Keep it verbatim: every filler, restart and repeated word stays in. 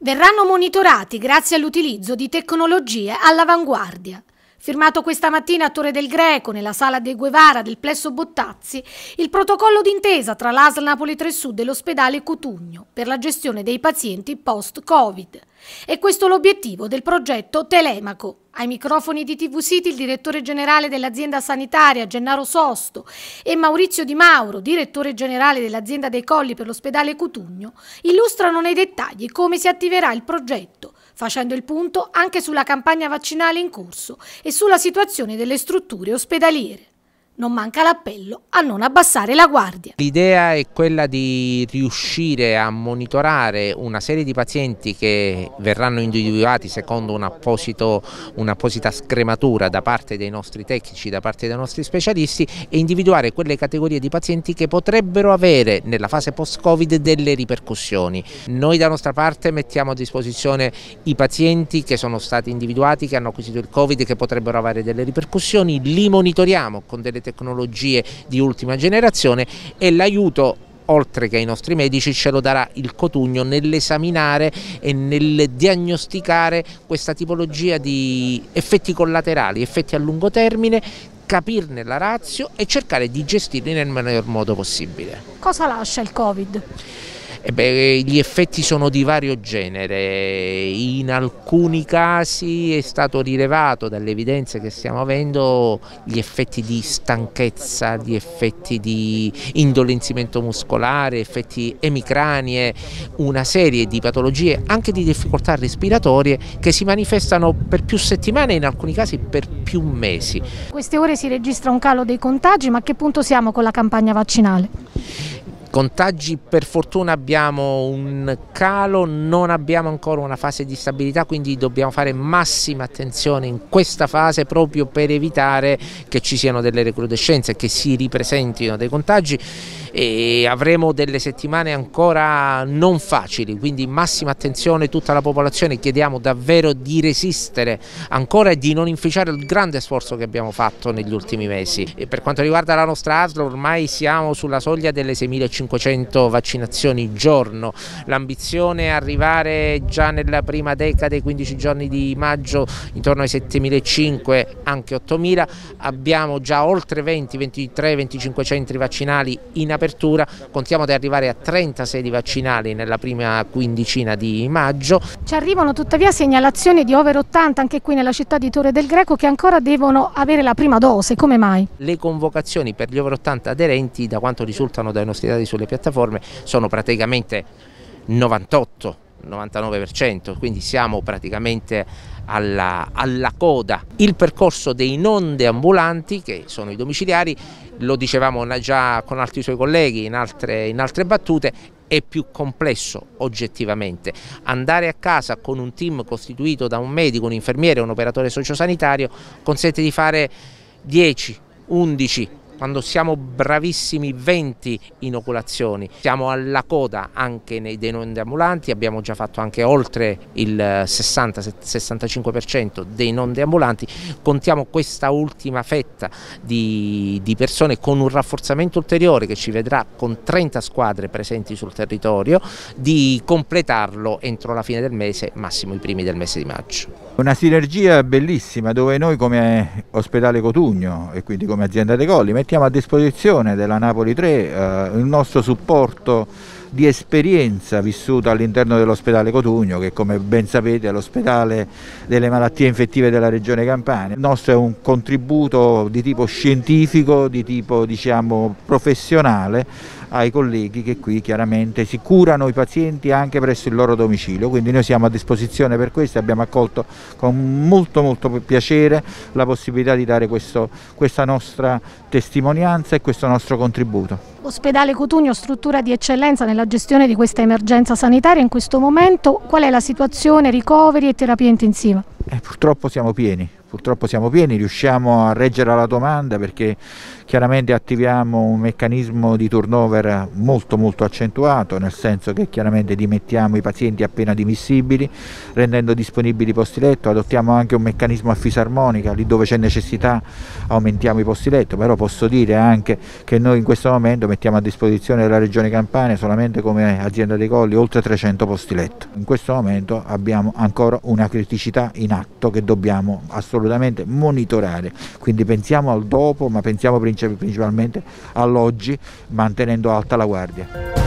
Verranno monitorati grazie all'utilizzo di tecnologie all'avanguardia. Firmato questa mattina a Torre del Greco, nella sala De Guevara del Plesso Bottazzi, il protocollo d'intesa tra l'A S L Napoli tre Sud e l'ospedale Cutugno per la gestione dei pazienti post-Covid. E questo l'obiettivo del progetto Telemaco. Ai microfoni di T V City il direttore generale dell'azienda sanitaria Gennaro Sosto e Maurizio Di Mauro, direttore generale dell'azienda dei Colli per l'ospedale Cutugno, illustrano nei dettagli come si attiverà il progetto, facendo il punto anche sulla campagna vaccinale in corso e sulla situazione delle strutture ospedaliere. Non manca l'appello a non abbassare la guardia. L'idea è quella di riuscire a monitorare una serie di pazienti che verranno individuati secondo un'apposita scrematura da parte dei nostri tecnici, da parte dei nostri specialisti, e individuare quelle categorie di pazienti che potrebbero avere nella fase post-Covid delle ripercussioni. Noi da nostra parte mettiamo a disposizione i pazienti che sono stati individuati, che hanno acquisito il Covid, che potrebbero avere delle ripercussioni, li monitoriamo con delle tecnologie di ultima generazione e l'aiuto, oltre che ai nostri medici, ce lo darà il Cutugno nell'esaminare e nel diagnosticare questa tipologia di effetti collaterali, effetti a lungo termine, capirne la ratio e cercare di gestirli nel miglior modo possibile. Cosa lascia il Covid? Eh beh, gli effetti sono di vario genere, in alcuni casi è stato rilevato dalle evidenze che stiamo avendo gli effetti di stanchezza, gli effetti di indolenzimento muscolare, effetti emicranie, una serie di patologie anche di difficoltà respiratorie che si manifestano per più settimane e in alcuni casi per più mesi. In queste ore si registra un calo dei contagi, ma a che punto siamo con la campagna vaccinale? Contagi per fortuna abbiamo un calo, non abbiamo ancora una fase di stabilità, quindi dobbiamo fare massima attenzione in questa fase proprio per evitare che ci siano delle recrudescenze, che si ripresentino dei contagi, e avremo delle settimane ancora non facili, quindi massima attenzione tutta la popolazione. Chiediamo davvero di resistere ancora e di non inficiare il grande sforzo che abbiamo fatto negli ultimi mesi. E per quanto riguarda la nostra A S L ormai siamo sulla soglia delle seimilacinquecento vaccinazioni giorno, l'ambizione è arrivare già nella prima decade, quindici giorni di maggio, intorno ai settemilacinquecento, anche ottomila, abbiamo già oltre venti, ventitré, venticinque centri vaccinali in apertura, contiamo di arrivare a trenta sedi vaccinali nella prima quindicina di maggio. Ci arrivano tuttavia segnalazioni di over ottanta anche qui nella città di Torre del Greco che ancora devono avere la prima dose, come mai? Le convocazioni per gli over ottanta aderenti, da quanto risultano dai nostri dati sulle piattaforme, sono praticamente novantotto novantanove per cento, quindi siamo praticamente alla, alla coda. Il percorso dei non deambulanti, che sono i domiciliari, lo dicevamo già con altri suoi colleghi in altre, in altre battute, è più complesso oggettivamente. Andare a casa con un team costituito da un medico, un infermiere e un operatore sociosanitario consente di fare dieci, undici, quando siamo bravissimi venti inoculazioni. Siamo alla coda anche nei dei non deambulanti, abbiamo già fatto anche oltre il sessanta sessantacinque per cento dei non deambulanti, contiamo questa ultima fetta di, di persone con un rafforzamento ulteriore che ci vedrà con trenta squadre presenti sul territorio di completarlo entro la fine del mese, massimo i primi del mese di maggio. Una sinergia bellissima dove noi come ospedale Cutugno e quindi come azienda dei Colli mettiamo a disposizione della Napoli tre eh, il nostro supporto di esperienza vissuta all'interno dell'ospedale Cutugno, che come ben sapete è l'ospedale delle malattie infettive della regione Campania. Il nostro è un contributo di tipo scientifico, di tipo diciamo professionale ai colleghi che qui chiaramente si curano i pazienti anche presso il loro domicilio, quindi noi siamo a disposizione per questo e abbiamo accolto con molto molto piacere la possibilità di dare questo, questa nostra testimonianza e questo nostro contributo. Ospedale Cutugno, struttura di eccellenza nella gestione di questa emergenza sanitaria, in questo momento qual è la situazione ricoveri e terapia intensiva? Eh, purtroppo siamo pieni. Purtroppo siamo pieni, riusciamo a reggere alla domanda perché Chiaramente attiviamo un meccanismo di turnover molto molto accentuato, nel senso che chiaramente dimettiamo i pazienti appena dimissibili, rendendo disponibili i posti letto. Adottiamo anche un meccanismo a fisarmonica, lì dove c'è necessità aumentiamo i posti letto, però posso dire anche che noi in questo momento mettiamo a disposizione della Regione Campania solamente come azienda dei Colli oltre trecento posti letto. In questo momento abbiamo ancora una criticità in atto che dobbiamo assolutamente monitorare, quindi pensiamo al dopo, ma pensiamo principalmente all'oggi, mantenendo alta la guardia.